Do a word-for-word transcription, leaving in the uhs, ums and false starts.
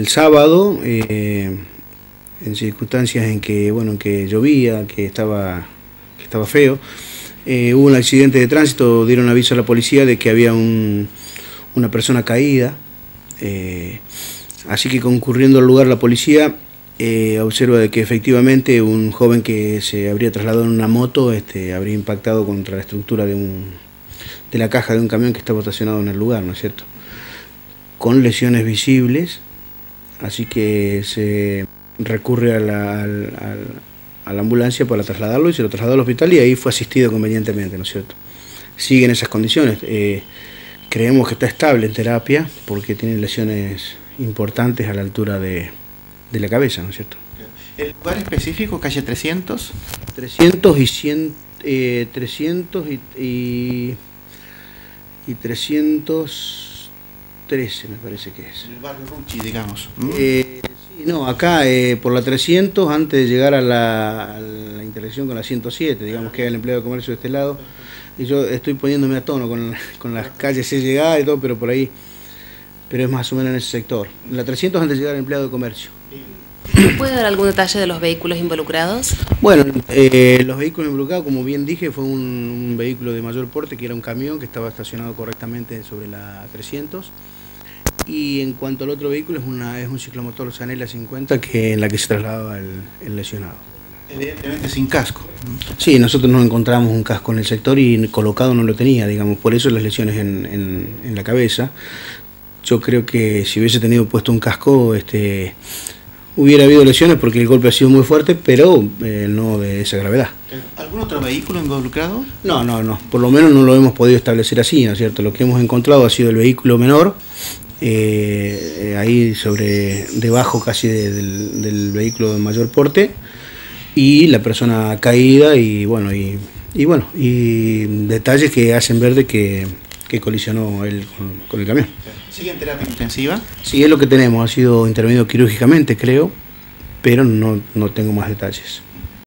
el sábado, eh, en circunstancias en que, bueno, en que llovía, que estaba, que estaba feo, eh, hubo un accidente de tránsito, dieron aviso a la policía de que había un, una persona caída, eh, así que concurriendo al lugar la policía eh, observa de que efectivamente un joven que se habría trasladado en una moto este, habría impactado contra la estructura de, un, de la caja de un camión que estaba estacionado en el lugar, ¿no es cierto?, con lesiones visibles, así que se recurre a la, a la, a la ambulancia para trasladarlo y se lo trasladó al hospital y ahí fue asistido convenientemente, ¿no es cierto? Sigue en esas condiciones, eh, creemos que está estable en terapia porque tiene lesiones importantes a la altura de, de la cabeza, ¿no es cierto? ¿El lugar específico, calle trescientos? trescientos y cien, eh, trescientos y, y, y trescientos trece me parece que es. El barrio Rucci, digamos. Eh, sí, no, acá eh, por la trescientos, antes de llegar a la, a la intersección con la ciento siete, digamos que es el empleado de comercio de este lado, y yo estoy poniéndome a tono con, con las calles de llegada y todo, pero por ahí, pero es más o menos en ese sector. La trescientos antes de llegar al empleado de comercio. ¿Puede dar algún detalle de los vehículos involucrados? Bueno, eh, los vehículos involucrados, como bien dije, fue un, un vehículo de mayor porte, que era un camión que estaba estacionado correctamente sobre la trescientos. Y en cuanto al otro vehículo, es, una, es un ciclomotor Zanella cincuenta que, en la que se trasladaba el, el lesionado. Evidentemente sin casco. Sí, nosotros no encontramos un casco en el sector y colocado no lo tenía, digamos, por eso las lesiones en, en, en la cabeza. Yo creo que si hubiese tenido puesto un casco, este, hubiera habido lesiones porque el golpe ha sido muy fuerte, pero eh, no de esa gravedad. ¿Algún otro vehículo involucrado? No, no, no, por lo menos no lo hemos podido establecer así, ¿no es cierto? Lo que hemos encontrado ha sido el vehículo menor, eh, ahí sobre, debajo casi de, del, del vehículo de mayor porte, y la persona caída y bueno, y, y bueno, y detalles que hacen ver de que, que colisionó él con, con el camión. ¿Sigue en terapia intensiva? Sí, es lo que tenemos, ha sido intervenido quirúrgicamente, creo, pero no, no tengo más detalles.